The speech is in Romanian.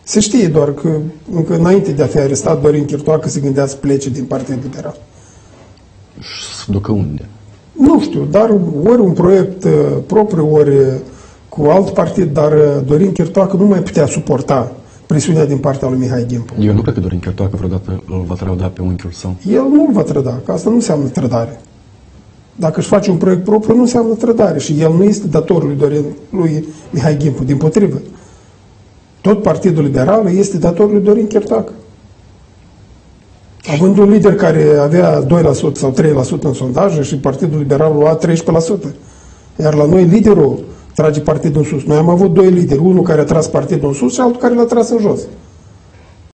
Se știe doar că încă înainte de a fi arestat Dorin Chirtoacă se gândea să plece din Partidul Liberal. Și să ducă unde? Nu știu, dar ori un proiect propriu, ori cu alt partid, dar Dorin Chirtoacă nu mai putea suporta presiunea din partea lui Mihai Gimpu. Eu nu cred că Dorin Chirtoacă vreodată îl va trăda pe unchiul său. El nu îl va trăda, că asta nu înseamnă trădare. Dacă își face un proiect propriu, nu înseamnă trădare și el nu este datorul lui Mihai Gimpu, dimpotrivă. Tot Partidul Liberal este datorul lui Dorin Chirtoacă. Având un lider care avea 2% sau 3% în sondaje și Partidul Liberal lua 13%. Iar la noi liderul trage partidul în sus. Noi am avut doi lideri, unul care a tras partidul în sus și altul care l-a tras în jos.